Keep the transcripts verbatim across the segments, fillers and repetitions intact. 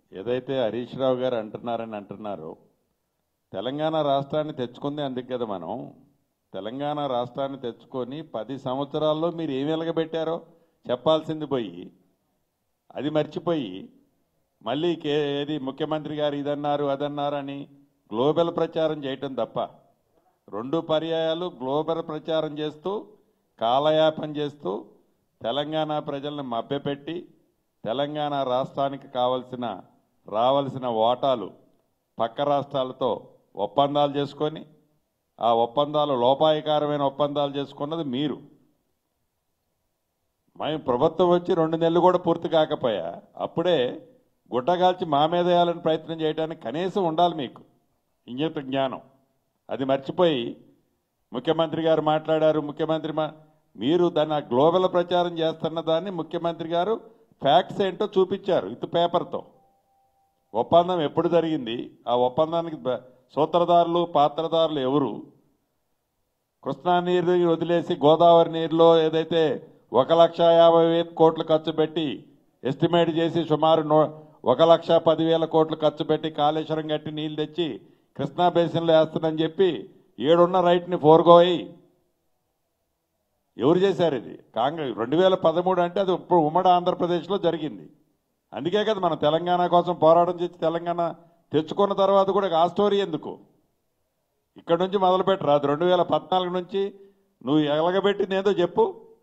ఏదైతే హరీష్ రావు గారు అంటున్నారని అంటున్నారో తెలంగాణ రాష్ట్రాన్ని తెచ్చుకుంది అందుకే కదా మనం తెలంగాణ రాష్ట్రాన్ని తెచ్చుకొని పది సంవత్సరాల్లో మీరు ఏమి వెలగబెట్టారో చెప్పాల్సింది పోయి అది మర్చిపోయి మళ్ళీ ఏది ముఖ్యమంత్రి గారు ఇదన్నారు అదన్నారని గ్లోబల్ ప్రచారం చేయటం తప్ప రెండు పర్యాయాలు గ్లోబల్ ప్రచారం చేస్తూ కాలయాపన చేస్తూ తెలంగాణ ప్రజలను మభ్యపెట్టి తెలంగాణ రాష్ట్రానికి కావాల్సిన రావాల్సిన వాటాలు పక్క రాష్ట్రాలతో ఒప్పందాలు చేసుకొని ఆ ఒప్పందాలు లోపాయకారమైన ఒప్పందాలు చేసుకున్నది మీరు. మేము ప్రభుత్వం వచ్చి రెండు నెలలు కూడా పూర్తి కాకపోయా అప్పుడే గుడ్డగాల్చి మా మీద వేయాలని ప్రయత్నం చేయడానికి కనీసం ఉండాలి మీకు ఇంగిత జ్ఞానం. అది మర్చిపోయి ముఖ్యమంత్రి గారు మాట్లాడారు ముఖ్యమంత్రి మా మీరు దాన్ని గ్లోబల్ ప్రచారం చేస్తున్న దాన్ని ముఖ్యమంత్రి గారు ఫ్యాక్ట్స్ ఏంటో చూపించారు ఇటు పేపర్తో. ఒప్పందం ఎప్పుడు జరిగింది, ఆ ఒప్పందానికి సూత్రధారులు పాత్రధారులు ఎవరు, కృష్ణా నీరు వదిలేసి గోదావరి నీరులో ఏదైతే ఒక లక్ష యాభై వేల కోట్లు ఖర్చు పెట్టి ఎస్టిమేట్ చేసి సుమారు నో ఒక లక్ష పదివేల కోట్లు ఖర్చు పెట్టి కాళేశ్వరం గట్టి నీళ్ళు తెచ్చి కృష్ణా బేసిన్లో వేస్తుందని చెప్పి ఏడున్న రైట్ని ఫోర్గోయి ఎవరు చేశారు? ఇది కాంగ్రెస్. రెండు వేల పదమూడు అంటే అది ఇప్పుడు ఉమ్మడి ఆంధ్రప్రదేశ్లో జరిగింది. అందుకే కదా మనం తెలంగాణ కోసం పోరాటం చేసి తెలంగాణ తెచ్చుకున్న తర్వాత కూడా ఆ స్టోరీ ఎందుకు ఇక్కడ నుంచి మొదలుపెట్టరా? అది రెండు వేల పద్నాలుగు నుంచి నువ్వు ఎలగబెట్టింది ఏదో చెప్పు.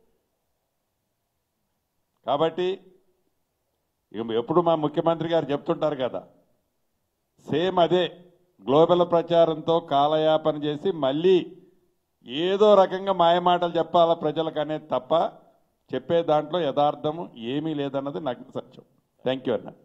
కాబట్టి ఎప్పుడు మా ముఖ్యమంత్రి గారు చెప్తుంటారు కదా, సేమ్ అదే గ్లోబల్ ప్రచారంతో కాలయాపన చేసి మళ్ళీ ఏదో రకంగా మాయమాటలు చెప్పాలా ప్రజలకు అనేది తప్ప చెప్పే దాంట్లో యథార్థము ఏమీ లేదన్నది నాకు సత్యం. థ్యాంక్ యూ అన్న.